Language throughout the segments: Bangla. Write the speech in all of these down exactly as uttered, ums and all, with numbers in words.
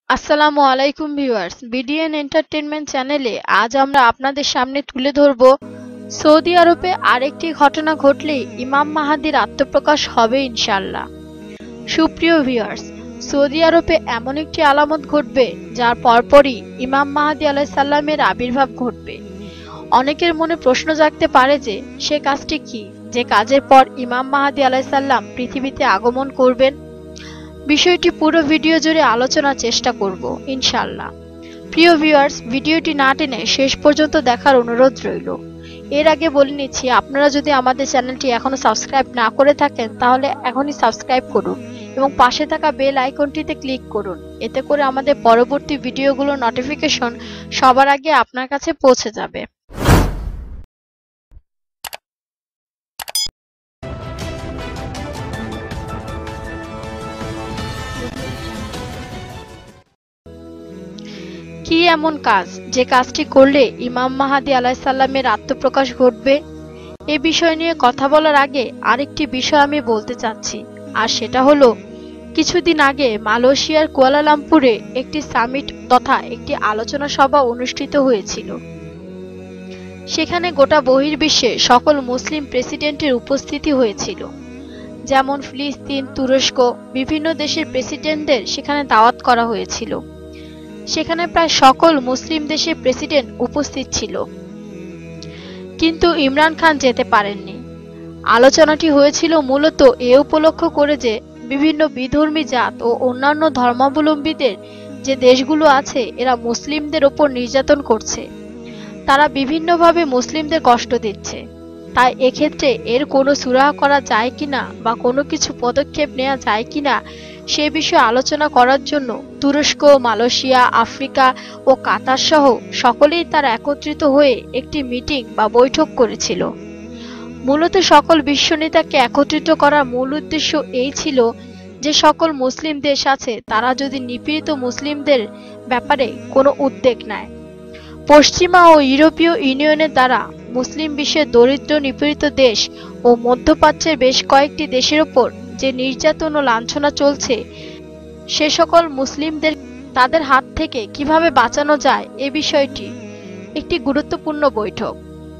আসসালামু আলাইকুম ভিউয়ার্স, বিডিএন এন্টারটেইনমেন্ট চ্যানেলে আজ আমরা আপনাদের সামনে তুলে ধরব সৌদি আরবে আরেকটি ঘটনা ঘটলেই ইমাম মাহাদির আত্মপ্রকাশ হবে ইনশাআল্লাহ। সুপ্রিয় ভিউয়ার্স, সৌদি আরবে এমন একটি আলামত ঘটবে যার পরপরই ইমাম মাহাদি আলাইহিস সালামের আবির্ভাব ঘটবে। অনেকের মনে প্রশ্ন জাগতে পারে যে সে কাজটি কি, যে কাজের পর ইমাম মাহাদি আলাইহিস সালাম পৃথিবীতে আগমন করবেন। বিষয়টি পুরো ভিডিও জুড়ে আলোচনার চেষ্টা করব ইনশাআল্লাহ। প্রিয় ভিউয়ার্স, ভিডিওটি না টেনে শেষ পর্যন্ত দেখার অনুরোধ রইল। এর আগে বলে নিচ্ছি, আপনারা যদি আমাদের চ্যানেলটি এখনো সাবস্ক্রাইব না করে থাকেন তাহলে এখনই সাবস্ক্রাইব করুন এবং পাশে থাকা বেল আইকনটিতে ক্লিক করুন। এতে করে আমাদের পরবর্তী ভিডিওগুলোর নোটিফিকেশন সবার আগে আপনার কাছে পৌঁছে যাবে। কি এমন কাজ যে কাজটি করলে ইমাম মাহাদি আলাইহিস সালামের আত্মপ্রকাশ ঘটবে? এ বিষয় নিয়ে কথা বলার আগে আরেকটি বিষয় আমি বলতে চাচ্ছি, আর সেটা হলো কিছুদিন আগে মালয়েশিয়ার কুয়ালালামপুরে একটি সামিট তথা একটি আলোচনা সভা অনুষ্ঠিত হয়েছিল। সেখানে গোটা বহির্বিশ্বে সকল মুসলিম প্রেসিডেন্টের উপস্থিতি হয়েছিল। যেমন ফিলিস্তিন, তুরস্ক, বিভিন্ন দেশের প্রেসিডেন্টদের সেখানে দাওয়াত করা হয়েছিল। সেখানে প্রায় সকল মুসলিম দেশের প্রেসিডেন্ট উপস্থিত ছিল, কিন্তু ইমরান খান যেতে পারেননি। আলোচনাটি হয়েছিল মূলত এ উপলক্ষ করে যে বিভিন্ন বিধর্মী জাত ও অন্যান্য ধর্মাবলম্বীদের যে দেশগুলো আছে এরা মুসলিমদের ওপর নির্যাতন করছে, তারা বিভিন্নভাবে মুসলিমদের কষ্ট দিচ্ছে। তাই এক্ষেত্রে এর কোনো সুরাহা করা যায় কিনা বা কোনো কিছু পদক্ষেপ নেওয়া যায় কিনা সে বিষয়ে আলোচনা করার জন্য তুরস্ক, মালয়েশিয়া, আফ্রিকা ও কাতার সহ সকলেই তারা একত্রিত হয়ে একটি মিটিং বা বৈঠক করেছিল। মূলত সকল বিশ্ব নেতাকে একত্রিত করার মূল উদ্দেশ্য এই ছিল যে সকল মুসলিম দেশ আছে তারা যদি নিপীড়িত মুসলিমদের ব্যাপারে কোনো উদ্যোগ নেয়। পশ্চিমা ও ইউরোপীয় ইউনিয়নের দ্বারা মুসলিম বিশ্বের দরিদ্র নিপীড়িত দেশ ও মধ্যপ্রাচ্যের বেশ কয়েকটি দেশের ওপর যে নির্যাতন ও লাঞ্ছনা চলছে সে সকল মুসলিমদের তাদের হাত থেকে কিভাবে বাঁচানো যায় এ বিষয়টি একটি গুরুত্বপূর্ণ বৈঠক,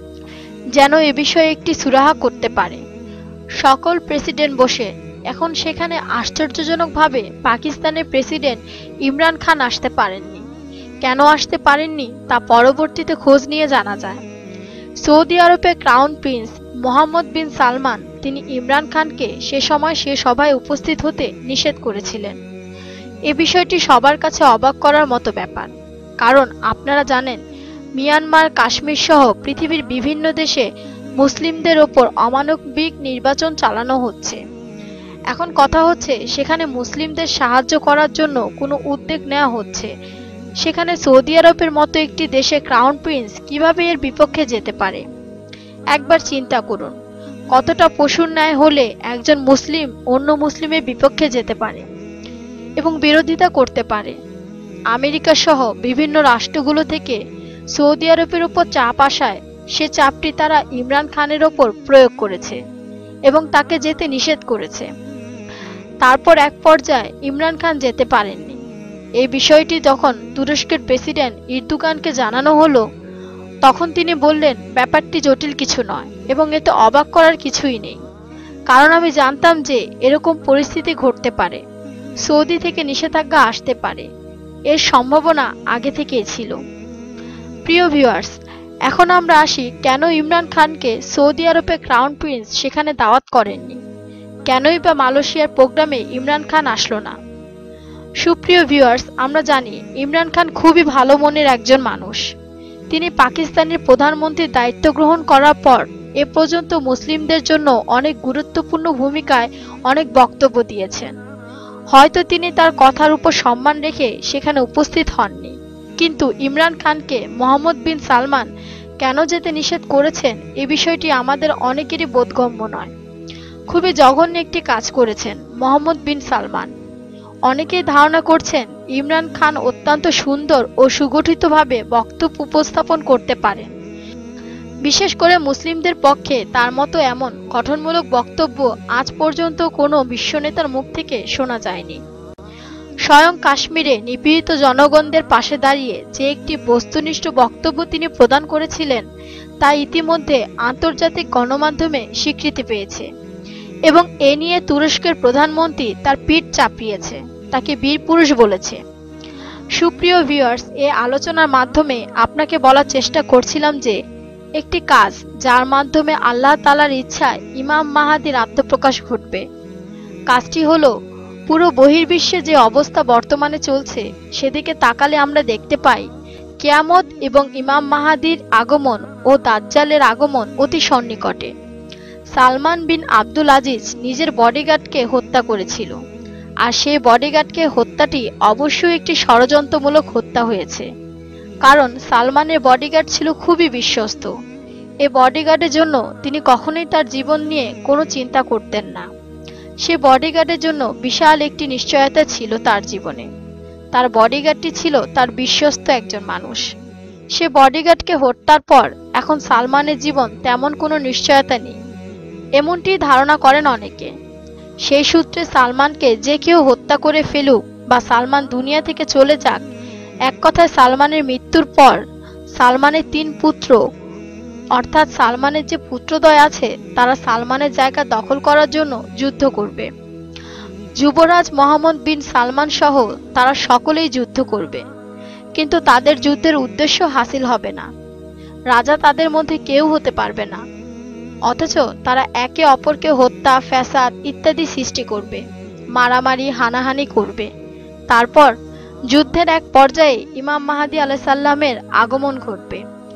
যেন এ বিষয়ে একটি সুরাহা করতে পারে। সকল প্রেসিডেন্ট বসে এখন সেখানে আশ্চর্যজনকভাবে পাকিস্তানের প্রেসিডেন্ট ইমরান খান আসতে পারেননি। কেন আসতে পারেননি তা পরবর্তীতে খোঁজ নিয়ে জানা যায়। সৌদি আরবের crown prince Mohammed bin Salman তিনি ইমরান খানকে সে সময় সে সভায় উপস্থিত হতে নিষেধ করেছিলেন। এ বিষয়টি সবার কাছে অবাক করার মতো ব্যাপার, কারণ আপনারা জানেন মিয়ানমার, কাশ্মীর সহ পৃথিবীর বিভিন্ন দেশে মুসলিমদের ওপর অমানবিক নির্বাচন চালানো হচ্ছে। এখন কথা হচ্ছে সেখানে মুসলিমদের সাহায্য করার জন্য কোনো উদ্যোগ নেওয়া হচ্ছে, সেখানে সৌদি আরবের মতো একটি দেশে ক্রাউন প্রিন্স কিভাবে এর বিপক্ষে যেতে পারে? একবার চিন্তা করুন, কতটা পশুর ন্যায় হলে একজন মুসলিম অন্য মুসলিমের বিপক্ষে যেতে পারে এবং বিরোধিতা করতে পারে। আমেরিকা সহ বিভিন্ন রাষ্ট্রগুলো থেকে সৌদি আরবের উপর চাপ আসায় সে চাপটি তারা ইমরান খানের ওপর প্রয়োগ করেছে এবং তাকে যেতে নিষেধ করেছে। তারপর এক পর্যায়ে ইমরান খান যেতে পারেননি। এই বিষয়টি যখন তুরস্কের প্রেসিডেন্ট ইরদোগানকে জানানো হলো, তখন তিনি বললেন ব্যাপারটি জটিল কিছু নয় এবং এতে অবাক করার কিছুই নেই, কারণ আমি জানতাম যে এরকম পরিস্থিতি ঘটতে পারে, সৌদি থেকে নিষেধাজ্ঞা আসতে পারে, এর সম্ভাবনা আগে থেকেই ছিল। প্রিয় ভিউয়ার্স, এখন আমরা আসি কেন ইমরান খানকে সৌদি আরবের ক্রাউন প্রিন্স সেখানে দাওয়াত করেননি, কেনই বা মালয়েশিয়ার প্রোগ্রামে ইমরান খান আসলো না। সুপ্রিয় ভিউয়ার্স, আমরা জানি ইমরান খান খুবই ভালো মনের একজন মানুষ। তিনি পাকিস্তানের প্রধানমন্ত্রীর দায়িত্ব গ্রহণ করার পর এ পর্যন্ত মুসলিমদের জন্য অনেক গুরুত্বপূর্ণ ভূমিকায় অনেক বক্তব্য দিয়েছেন। হয়তো তিনি তার কথার উপর সম্মান রেখে সেখানে উপস্থিত হননি, কিন্তু ইমরান খানকে মোহাম্মদ বিন সালমান কেন যেতে নিষেধ করেছেন এ বিষয়টি আমাদের অনেকেরই বোধগম্য নয়। খুবই জঘন্য একটি কাজ করেছেন মোহাম্মদ বিন সালমান। অনেকেই ধারণা করছেন ইমরান খান অত্যন্ত সুন্দর ও সুগঠিতভাবে বক্তব্য উপস্থাপন করতে পারেন, বিশেষ করে মুসলিমদের পক্ষে তার মতো এমন গঠনমূলক বক্তব্য আজ পর্যন্ত কোনো বিশ্বনেতার মুখ থেকে শোনা যায়নি। স্বয়ং কাশ্মীরে নিপীড়িত জনগণদের পাশে দাঁড়িয়ে যে একটি বস্তুনিষ্ঠ বক্তব্য তিনি প্রদান করেছিলেন তা ইতিমধ্যে আন্তর্জাতিক গণমাধ্যমে স্বীকৃতি পেয়েছে এবং এ নিয়ে তুরস্কের প্রধানমন্ত্রী তার পিঠ চাপড়িয়েছে, তাকে বীর পুরুষ বলেছে। সুপ্রিয় ভিউয়ার্স, এ আলোচনার মাধ্যমে আপনাকে বলার চেষ্টা করছিলাম যে একটি কাজ যার মাধ্যমে আল্লাহ তাআলার ইচ্ছায় ইমাম মাহাদির আত্মপ্রকাশ ঘটবে। কাজটি হলো, পুরো বহির্বিশ্বে যে অবস্থা বর্তমানে চলছে সেদিকে তাকালে আমরা দেখতে পাই কিয়ামত এবং ইমাম মাহাদির আগমন ও দাজ্জালের আগমন অতি সন্নিকটে। সালমান বিন আব্দুল আজিজ নিজের বডিগার্ডকে হত্যা করেছিল, আর সেই বডিগার্ডকে হত্যাটি অবশ্যই একটি ষড়যন্ত্রমূলক হত্যা হয়েছে, কারণ সালমানের বডিগার্ড ছিল খুবই বিশ্বস্ত। এ বডিগার্ডের জন্য তিনি কখনোই তার জীবন নিয়ে কোনো চিন্তা করতেন না। সে বডিগার্ডের জন্য বিশাল একটি নিশ্চয়তা ছিল তার জীবনে। তার বডিগার্ডটি ছিল তার বিশ্বস্ত একজন মানুষ। সে বডিগার্ডকে হত্যার পর এখন সালমানের জীবন তেমন কোনো নিশ্চয়তা নেই, এমনটি ধারণা করেন অনেকে। সেই সূত্রে সালমানকে যে কেউ হত্যা করে ফেলুক বা সালমান দুনিয়া থেকে চলে যাক, এক কথায় সালমানের মৃত্যুর পর সালমানের তিন পুত্র অর্থাৎ সালমানের যে পুত্রদ্বয় আছে তারা সালমানের জায়গা দখল করার জন্য যুদ্ধ করবে। যুবরাজ মোহাম্মদ বিন সালমান সহ তারা সকলেই যুদ্ধ করবে, কিন্তু তাদের যুদ্ধের উদ্দেশ্য হাসিল হবে না। রাজা তাদের মধ্যে কেউ হতে পারবে না, অথচ তারা একে অপরকে হত্যা, ফ্যাসাদ ইত্যাদি সৃষ্টি করবে, মারামারি হানাহানি করবে। তারপর যুদ্ধের এক পর্যায়ে ইমাম মাহাদি আলাইহিস সালামের আগমন ঘটবে।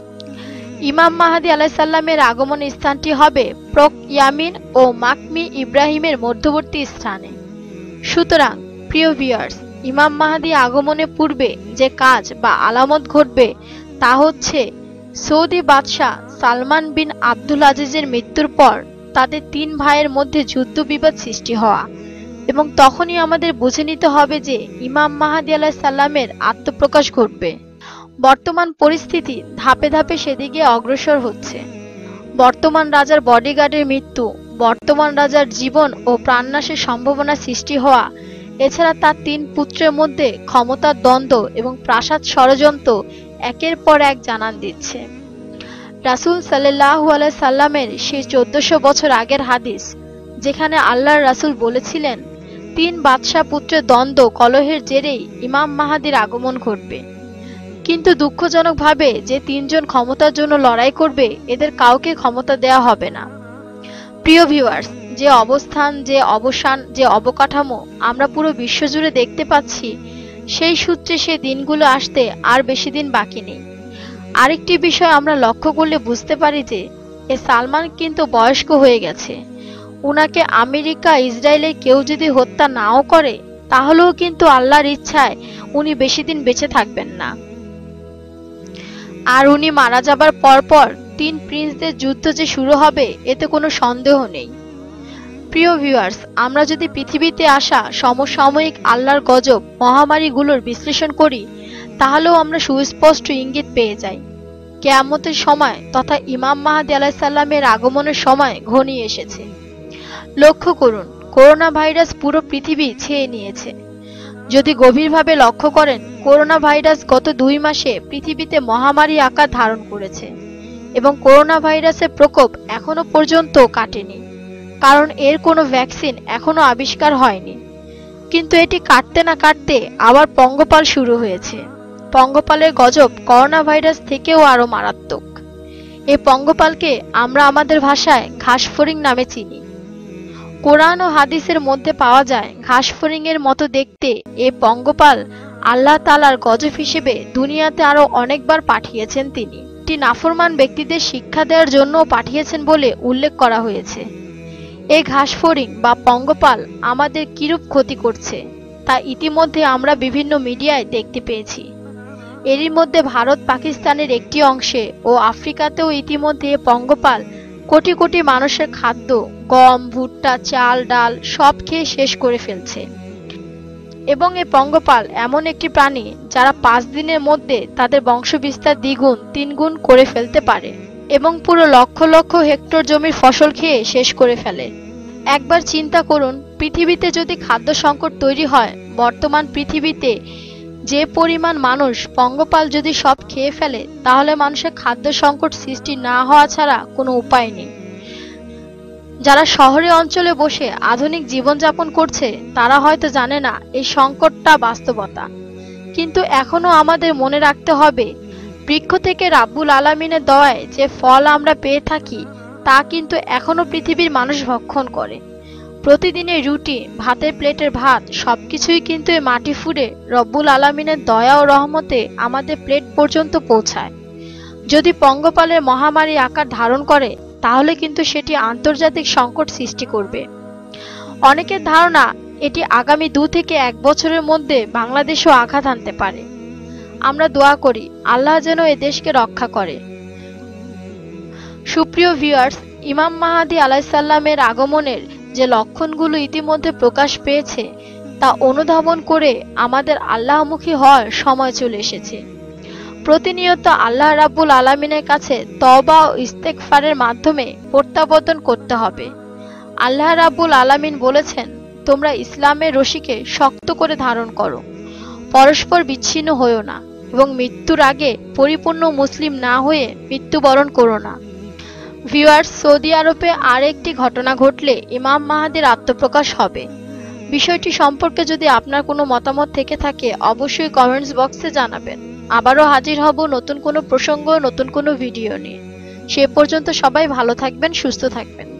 ইমাম মাহাদি আলাইহিস সালামের আগমন স্থানটি হবে প্রক ইয়ামিন ও মাকমি ইব্রাহিমের মধ্যবর্তী স্থানে। সুতরাং প্রিয় ভিউয়ার্স, ইমাম মাহাদি আগমনের পূর্বে যে কাজ বা আলামত ঘটবে তা হচ্ছে সৌদি বাদশাহ সালমান বিন আব্দুল আজিজের মৃত্যুর পর তাদের তিন ভাইয়ের মধ্যে যুদ্ধ বিবাদ সৃষ্টি হওয়া, এবং তখনই আমাদের বুঝে নিতে হবে যে ইমাম মাহাদি আলাইহিস সালামের আত্মপ্রকাশ ঘটবে। বর্তমান পরিস্থিতি ধাপে ধাপে সেদিকে অগ্রসর হচ্ছে। বর্তমান রাজার বডিগার্ডের মৃত্যু, বর্তমান রাজার জীবন ও প্রাণনাশের সম্ভাবনা সৃষ্টি হওয়া, এছাড়া তার তিন পুত্রের মধ্যে ক্ষমতার দ্বন্দ্ব এবং প্রাসাদ ষড়যন্ত্র একের পর এক জানান দিচ্ছে। রাসূল সাল্লাল্লাহু আলাইহি সাল্লামের সেই চোদ্দশো বছর আগের হাদিস, যেখানে আল্লাহর রাসূল বলেছিলেন তিন বাদশাহ পুত্রের দ্বন্দ্ব কলহের জেরেই ইমাম মাহাদির আগমন ঘটবে, কিন্তু দুঃখজনকভাবে যে তিনজন ক্ষমতার জন্য লড়াই করবে এদের কাউকে ক্ষমতা দেয়া হবে না। প্রিয় ভিউয়ার্স, যে অবস্থান, যে অবসান, যে অবকাঠামো আমরা পুরো বিশ্বজুড়ে দেখতে পাচ্ছি, সেই সূত্রে সে দিনগুলো আসতে আর বেশি দিন বাকি নেই। আরেকটি বিষয় আমরা লক্ষ্য করলে বুঝতে পারি যে এ সালমান কিন্তু বয়স্ক হয়ে গেছে। উনাকে আমেরিকা, ইসরায়েলের কেউ যদি হত্যা নাও করে, তাহলেও কিন্তু আল্লাহর ইচ্ছায় উনি বেশি দিন বেঁচে থাকবেন না। আর উনি মারা যাবার পরপর তিন প্রিন্সদের যুদ্ধ যে শুরু হবে এতে কোনো সন্দেহ নেই। প্রিয় ভিউয়ার্স, আমরা যদি পৃথিবীতে আসা সমসাময়িক আল্লাহর গজব মহামারীগুলোর বিশ্লেষণ করি, তাহলেও আমরা সুস্পষ্ট ইঙ্গিত পেয়ে যাই কিয়ামতের সময় তথা ইমাম মাহাদি আলাইহিস সালামের আগমনের সময় ঘনিয়ে এসেছে। লক্ষ্য করুন, করোনা ভাইরাস পুরো পৃথিবী ছেয়ে নিয়েছে। যদি গভীরভাবে লক্ষ্য করেন, করোনা ভাইরাস গত দুই মাসে পৃথিবীতে মহামারী আকার ধারণ করেছে এবং করোনা ভাইরাসের প্রকোপ এখনো পর্যন্ত কাটেনি, কারণ এর কোনো ভ্যাকসিন এখনো আবিষ্কার হয়নি। কিন্তু এটি কাটতে না কাটতে আবার পঙ্গপাল শুরু হয়েছে। পঙ্গপালের গজব করোনা ভাইরাস থেকেও আরো মারাত্মক। এই পঙ্গপালকে আমরা আমাদের ভাষায় ঘাসফড়িং নামে চিনি। কোরআন ও হাদিসের মধ্যে পাওয়া যায় ঘাসফড়িং এর মতো দেখতে এই পঙ্গপাল আল্লাহ তাআলার গজব হিসেবে দুনিয়াতে আরো অনেকবার পাঠিয়েছেন তিনি। এটি নাফরমান ব্যক্তিদের শিক্ষা দেওয়ার জন্য পাঠিয়েছেন বলে উল্লেখ করা হয়েছে। এই ঘাসফড়িং বা পঙ্গপাল আমাদের কিরূপ ক্ষতি করছে তা ইতিমধ্যে আমরা বিভিন্ন মিডিয়ায় দেখতে পেয়েছি। এরই মধ্যে ভারত পাকিস্তানের একটি অংশে ও আফ্রিকাতেও ইতিমধ্যে পঙ্গপাল কোটি কোটি মানুষের খাদ্য, গম, ভুট্টা, চাল, ডাল সব খেয়ে শেষ করে ফেলছে। এবং এই পঙ্গপাল এমন একটি প্রাণী যারা পাঁচ দিনের মধ্যে তাদের বংশবিস্তার দ্বিগুণ তিনগুণ করে ফেলতে পারে এবং পুরো লক্ষ লক্ষ হেক্টর জমির ফসল খেয়ে শেষ করে ফেলে। একবার চিন্তা করুন, পৃথিবীতে যদি খাদ্য সংকট তৈরি হয়, বর্তমান পৃথিবীতে যে পরিমাণ মানুষ পঙ্গপাল যদি সব খেয়ে ফেলে, তাহলে মানুষের খাদ্য সংকট সৃষ্টি না হওয়া ছাড়া কোনো উপায় নেই। যারা শহরে অঞ্চলে বসে আধুনিক জীবনযাপন করছে, তারা হয়তো জানে না এই সংকটটা বাস্তবতা। কিন্তু এখনো আমাদের মনে রাখতে হবে, বৃক্ষ থেকে রাব্বুল আলামিনের দয়ায় যে ফল আমরা পেয়ে থাকি, তা কিন্তু এখনো পৃথিবীর মানুষ ভক্ষণ করে। প্রতিদিনের রুটি, ভাতের প্লেটের ভাত সবকিছুই কিন্তু এই মাটি ফুঁড়ে রব্বুল আলামিনের দয়া ও রহমতে আমাদের প্লেট পর্যন্ত পৌঁছায়। যদি পঙ্গপালের মহামারী আকার ধারণ করে, তাহলে কিন্তু সেটি আন্তর্জাতিক সংকট সৃষ্টি করবে। অনেকের ধারণা এটি আগামী দু থেকে এক বছরের মধ্যে বাংলাদেশেও আঘাত আনতে পারে। আমরা দোয়া করি আল্লাহ যেন এ দেশকে রক্ষা করে। সুপ্রিয় ভিউয়ার্স, ইমাম মাহাদী আলাইসাল্লামের আগমনের যে লক্ষণগুলো ইতিমধ্যে প্রকাশ পেয়েছে, তা অনুধাবন করে আমাদের আল্লাহমুখী হওয়ার সময় চলে এসেছে। প্রতিনিয়ত আল্লাহ রাব্বুল আলামিনের কাছে তওবা ও ইস্তেগফারের মাধ্যমে প্রত্যাবর্তন করতে হবে। আল্লাহ রাব্বুল আলামিন বলেছেন, তোমরা ইসলামের রশিকে শক্ত করে ধারণ করো, পরস্পর বিচ্ছিন্ন হয়ো না এবং মৃত্যুর আগে পরিপূর্ণ মুসলিম না হয়ে মৃত্যুবরণ করো না। ভিউয়ার্স, সৌদি আরবে আর একটি ঘটনা ঘটলে ইমাম মাহাদির আত্মপ্রকাশ হবে। বিষয়টি সম্পর্কে যদি আপনার কোনো মতামত থেকে থাকে, অবশ্যই কমেন্টস বক্সে জানাবেন। আবারও হাজির হব নতুন কোনো প্রসঙ্গ, নতুন কোনো ভিডিও নিয়ে। সে পর্যন্ত সবাই ভালো থাকবেন, সুস্থ থাকবেন।